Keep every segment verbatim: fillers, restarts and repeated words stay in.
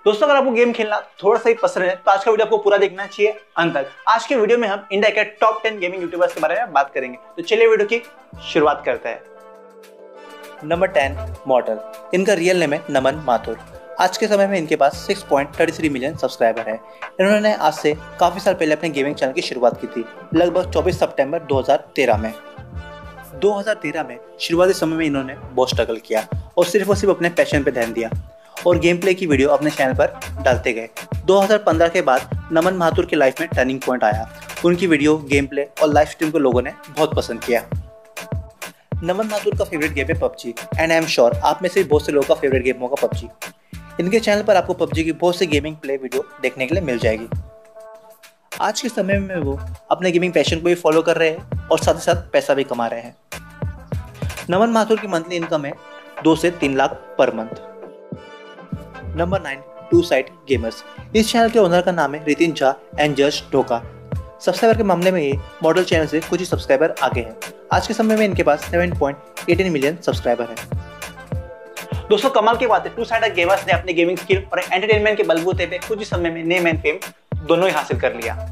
दोस्तों अगर आपको गेम खेलना थोड़ा सा ही पसंद है तो आज का वीडियो आपको पूरा देखना चाहिए अंत तक। आज के वीडियो में हम इंडिया के टॉप टेन गेमिंग यूट्यूबर्स के बारे में बात करेंगे। तो चलिए वीडियो की शुरुआत करते हैं। Number ten, model. इनका रियल नेम है नमन माथुर। आज के समय में इनके पास six point thirty three million subscriber है। इन्होंने आज से काफी साल पहले अपने गेमिंग चैनल की शुरुआत की थी, लगभग चौबीस सितंबर दो हज़ार तेरह में। दो हज़ार तेरह में शुरुआती समय में इन्होंने बहुत स्ट्रगल किया और सिर्फ और सिर्फ अपने पैशन पर ध्यान दिया और गेम प्ले की वीडियो अपने चैनल पर डालते गए। दो हज़ार पंद्रह के बाद नमन माथुर की लाइफ में टर्निंग पॉइंट आया। उनकी वीडियो, गेम प्ले और लाइव स्ट्रीम को लोगों ने बहुत पसंद किया। नमन माथुर का फेवरेट गेम है PUBG and I am sure आप में से बहुत से लोगों का फेवरेट गेम होगा पबजी। इनके चैनल पर आपको पबजी की बहुत सी गेमिंग प्ले वीडियो देखने के लिए मिल जाएगी। आज के समय में वो अपने गेमिंग पैशन को भी फॉलो कर रहे हैं और साथ ही साथ पैसा भी कमा रहे हैं। नमन माथुर की मंथली इनकम है दो से तीन lakh per month. Number nine, two side gamers. इस चैनल के ओनर का नाम है रितिन झा एंड जस्ट ढोका। सब्सक्राइबर के मामले में ये मॉडल चैनल से कुछ ही सब्सक्राइबर आगे हैं। आज के समय में इनके पास seven point one eight million subscriber है। दोस्तों कमाल की बात है, टू साइड गेमर्स ने अपने गेमिंग स्किल और एंटरटेनमेंट के बलबूते पे कुछ ही समय में नेम एंड फेम दोनों ही हासिल कर लिया।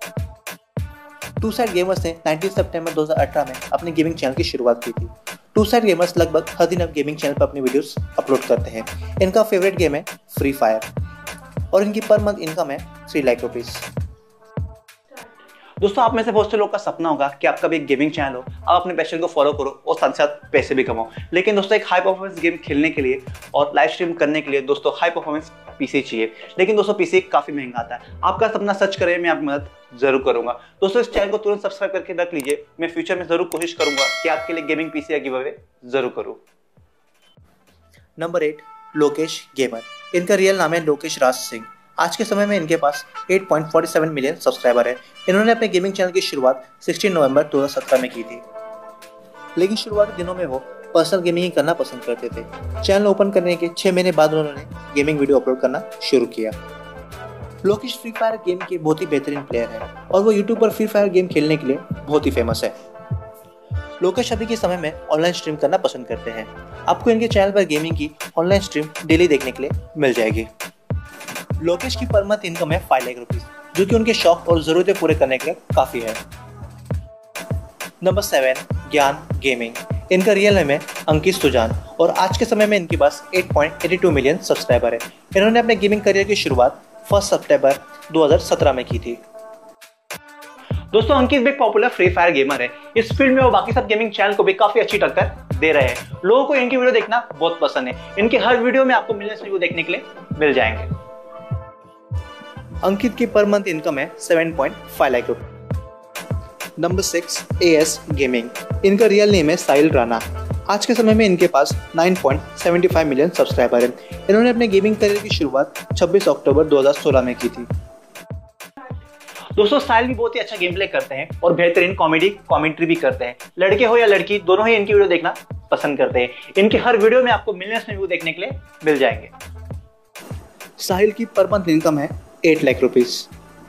टू साइड गेमर्स ने उन्नीस सितंबर दो हज़ार अठारह में अपने गेमिंग चैनल की शुरुआत की थी। टू साइड गेमर्स लगभग हर दिन अब गेमिंग चैनल पर अपनी वीडियोस अपलोड करते हैं। इनका फेवरेट गेम है फ्री फायर और इनकी पर मंथ इनकम है थ्री लाख रुपीस। दोस्तों आप में से बहुत से लोग का सपना होगा कि आपका भी एक गेमिंग चैनल हो, आप अपने पैशन को फॉलो करो और साथ साथ पैसे भी कमाओ। लेकिन दोस्तों एक हाई परफॉर्मेंस गेम खेलने के लिए और लाइव स्ट्रीम करने के लिए दोस्तों हाई परफॉर्मेंस पीसी चाहिए। लेकिन दोस्तों पीसी काफी महंगा आता है। आपका सपना सच करे, मैं आपकी मदद जरूर करूंगा। दोस्तों इस चैनल को तुरंत सब्सक्राइब करके रख लीजिए। मैं फ्यूचर में जरूर कोशिश करूंगा कि आपके लिए गेमिंग पीसी या गिव अवे जरूर करूं। Number eight, Lokesh gamer. इनका रियल नाम है लोकेश राज सिंह। आज के समय में इनके पास eight point four seven million subscriber है। इन्होंने अपने गेमिंग चैनल की शुरुआत सोलह नवंबर दो हज़ार सत्रह में की थी, लेकिन शुरुआती दिनों में वो पर्सनल गेमिंग ही करना पसंद करते थे। चैनल ओपन करने के छह महीने बाद उन्होंने गेमिंग वीडियो अपलोड करना शुरू किया। लोकेश फ्री फायर गेम के बहुत ही बेहतरीन प्लेयर है और वो यूट्यूब पर फ्री फायर गेम खेलने के लिए बहुत ही फेमस है। लोकेश अभी के समय में ऑनलाइन स्ट्रीम करना पसंद करते हैं। आपको इनके चैनल पर गेमिंग की ऑनलाइन स्ट्रीम डेली देखने के लिए मिल जाएगी। लोकेश की पर मंथ इनकम है फाइव लाख रुपीस, जो कि उनके शौक और जरूरतें पूरे करने के लिए काफी है। Number seven, Gyan gaming. इनका रियल नेम है अंकित सुजान और आज के समय में इनके पास eight point eight two million subscriber है। इन्होंने अपने गेमिंग करियर की शुरुआत फर्स्ट सितंबर दो हज़ार सत्रह में की थी। दोस्तों अंकित भी एक पॉपुलर फ्री फायर गेमर है। इस फील्ड में वो बाकी सब गेमिंग चैनल को भी काफी अच्छी टक्कर दे रहे हैं। लोगों को इनकी वीडियो देखना बहुत पसंद है। इनके हर वीडियो में आपको मिलियंस व्यू देखने के लिए मिल जाएंगे। अंकित की पर मंथ इनकम है सेवन पॉइंट फाइव लाख रुपए। Number six, AS gaming. इनका रियल नेम है साहिल राणा। आज के समय में इनके पास nine point seven five million subscriber है। इन्होंने अपने गेमिंग करियर की शुरुआत छब्बीस अक्टूबर दो हज़ार सोलह में की थी। दोस्तों साहिल भी बहुत ही अच्छा गेम प्ले करते हैं और बेहतरीन कॉमेडी कमेंट्री भी करते हैं। लड़के हो या लड़की, दोनों ही इनकी वीडियो देखना पसंद करते हैं। इनके हर वीडियो में आपको मिलियंस में व्यू देखने के लिए मिल जाएंगे। साहिल की पर मंथ इनकम है एट लाख रुपीस।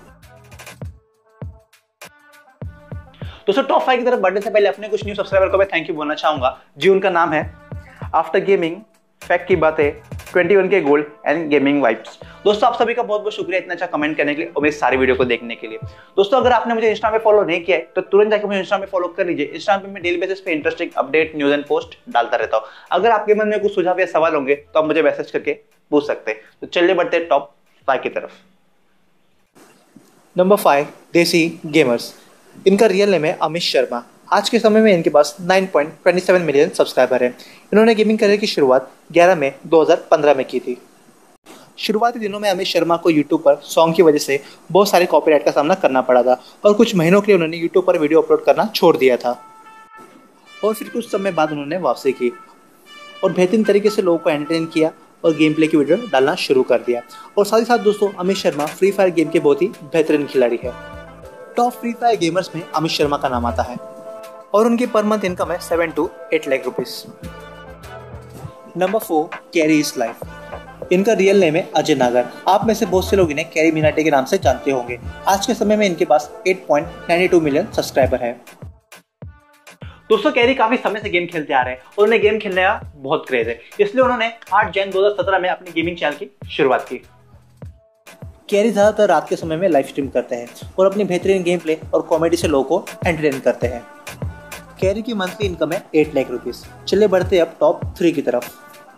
दोस्तों टॉप फाइव की तरफ बढ़ने से पहले अपने कुछ न्यू सब्सक्राइबर को मैं थैंक यू बोलना चाहूंगा जी। उनका नाम है आफ्टर गेमिंग, फैक्ट की बातें, इक्कीस के गोल्ड एंड गेमिंग वाइब्स। दोस्तों आप सभी का बहुत बहुत शुक्रिया इतना अच्छा कमेंट करने के लिए और मेरी सारी वीडियो को देखने के लिए। दोस्तों अगर आपने मुझे इंस्टा पे फॉलो नहीं किया है तो तुरंत जाकर मुझे इंस्टा पे फॉलो कर लीजिए। इंस्टा पे मैं डेली बेसिस पे interesting update, news and post डालता रहता हूँ। अगर आपके मन में कुछ सुझाव या सवाल होंगे तो आप मुझे मैसेज करके पूछ सकते हैं। तो चलिए बढ़ते हैं टॉप फाइव की तरफ। Number five, desi gamers. इनका रियल नेम है अमित शर्मा। आज के समय में इनके पास nine point two seven million subscriber है। इन्होंने गेमिंग करियर की शुरुआत ग्यारह मई दो हज़ार पंद्रह में की थी। शुरुआती दिनों में अमित शर्मा को यूट्यूब पर सॉन्ग की वजह से बहुत सारे कॉपीराइट का सामना करना पड़ा था और कुछ महीनों के लिए उन्होंने यूट्यूब पर वीडियो अपलोड करना छोड़ दिया था और फिर कुछ समय बाद उन्होंने वापसी की और बेहतरीन तरीके से लोगों को एंटरटेन किया और गेम प्ले की वीडियो डालना शुरू कर दिया। और साथ ही साथ दोस्तों Amit Sharma free fire game के बहुत ही बेहतरीन खिलाड़ी है। टॉप फ्री फायर गेमर्स में अमित शर्मा का नाम आता है और उनकी पर मंथ इनकम है seven two eight lakh rupees. Number four, carry is life. इनका रियल नेम है अजय नागर। आप में से बहुत से लोग इन्हें कैरी मिनाटी के नाम से जानते होंगे। आज के समय में इनके पास eight point nine two million subscriber है। दोस्तों कैरी काफी समय से गेम खेलते आ रहे हैं और उन्हें गेम खेलने का बहुत क्रेज है, इसलिए उन्होंने आठ जनवरी दो हज़ार सत्रह में अपनी गेमिंग चैनल की शुरुआत की। कैरी ज़्यादातर रात के समय में लाइव स्ट्रीम करते हैं और अपनी बेहतरीन गेम प्ले और कॉमेडी से लोगों को एंटरटेन करते हैं। कैरी की मंथली इनकम है एट लाख रुपीस। चलिए बढ़ते अब टॉप थ्री की तरफ।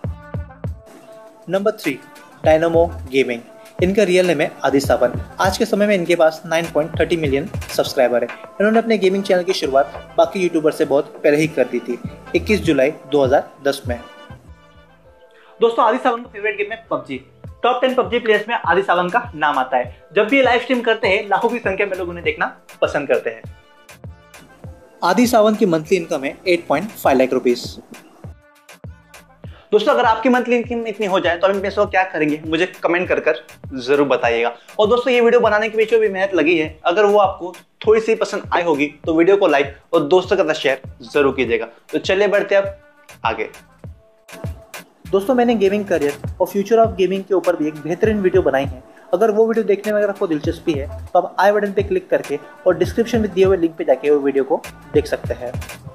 Number three, Dynamo Gaming. इनका रियल नेम है आदि सावन। आज के समय में इनके पास nine point thirty million subscriber है। इन्होंने अपने गेमिंग चैनल की शुरुआत बाकी यूट्यूबर से बहुत पहले ही कर दी थी, इक्कीस जुलाई दो हज़ार दस में। दोस्तों आदि सावन का फेवरेट गेम है PUBG. Top ten PUBG players में आदि सावन का नाम आता है। जब भी ये लाइव स्ट्रीम करते हैं लाखों की संख्या में लोग उन्हें देखना पसंद करते हैं। आदि सावन की मंथली इनकम है eight point five lakh rupees. दोस्तों अगर आपकी मंथली इनकम इतनी हो जाए तो आप इन पैसों क्या करेंगे, मुझे कमेंट कर कर जरूर बताइएगा। और दोस्तों ये वीडियो बनाने के पीछे भी मेहनत लगी है, अगर वो आपको थोड़ी सी पसंद आई होगी तो वीडियो को लाइक और दोस्तों के साथ शेयर जरूर कीजिएगा। तो चलिए बढ़ते अब आगे। दोस्तों मैंने गेमिंग करियर और फ्यूचर ऑफ गेमिंग के ऊपर भी एक बेहतरीन वीडियो बनाई है। अगर वो वीडियो देखने में अगर आपको दिलचस्पी है तो आप आई बटन पे क्लिक करके और डिस्क्रिप्शन में दिए हुए लिंक पे जाके वो वीडियो को देख सकते हैं।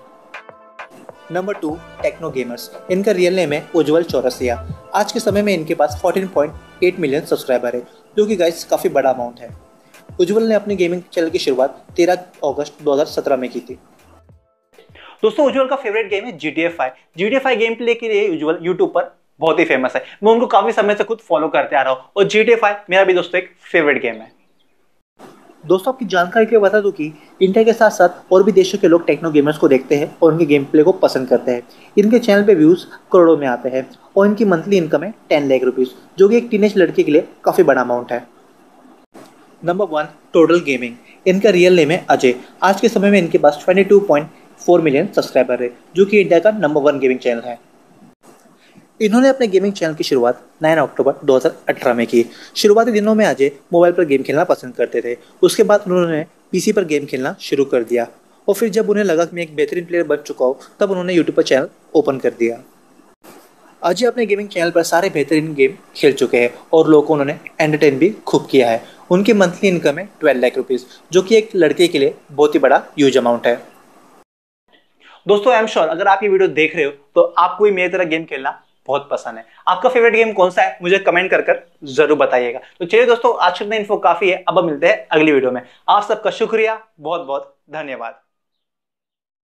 Number two, Techno Gamerz. इनका रियल नेम है उज्जवल चौरसिया। आज के समय में इनके पास fourteen point eight million subscriber है, जो कि गाइस काफ़ी बड़ा अमाउंट है। उज्जवल ने अपनी गेमिंग चैनल की शुरुआत तेरह अगस्त दो हज़ार सत्रह में की थी। दोस्तों उज्जवल का फेवरेट गेम है G T A five. G T A five game play के लिए उज्जवल यूट्यूब पर बहुत ही फेमस है। मैं उनको काफी समय से खुद फॉलो करते आ रहा हूँ और जी टी ए फाइव मेरा भी दोस्तों एक फेवरेट गेम है। दोस्तों आपकी जानकारी के लिए बता दूं कि इंडिया के साथ साथ और भी देशों के लोग टेक्नो गेमर्स को देखते हैं और उनके गेम प्ले को पसंद करते हैं। इनके चैनल पे व्यूज करोड़ों में आते हैं और इनकी मंथली इनकम है टेन लाख रुपीस, जो कि एक टीनेज लड़के के लिए काफी बड़ा अमाउंट है। Number one, Total Gaming. इनका रियल नेम है अजय। आज के समय में इनके पास twenty two point four million subscriber है, जो कि इंडिया का नंबर वन गेमिंग चैनल है। इन्होंने अपने गेमिंग चैनल की शुरुआत नौ अक्टूबर दो हज़ार अठारह में की। शुरुआती दिनों में अजय मोबाइल पर गेम खेलना पसंद करते थे। उसके बाद उन्होंने पीसी पर गेम खेलना शुरू कर दिया और फिर जब उन्हें लगा कि मैं एक बेहतरीन प्लेयर बन चुका हूँ तब उन्होंने यूट्यूब पर चैनल ओपन कर दिया। अजय अपने गेमिंग चैनल पर सारे बेहतरीन गेम खेल चुके हैं और लोगों को उन्होंने एंटरटेन भी खूब किया है। उनकी मंथली इनकम है ट्वेल्व लाख रुपीज़, जो कि एक लड़के के लिए बहुत ही बड़ा ह्यूज अमाउंट है। दोस्तों आई एम श्योर अगर आप ये वीडियो देख रहे हो तो आपको भी मेरी तरह गेम खेलना बहुत पसंद है। आपका फेवरेट गेम कौन सा है मुझे कमेंट कर कर जरूर बताइएगा। तो चलिए दोस्तों आज के इन्फो काफी है, अब मिलते हैं अगली वीडियो में। आप सबका शुक्रिया, बहुत बहुत धन्यवाद।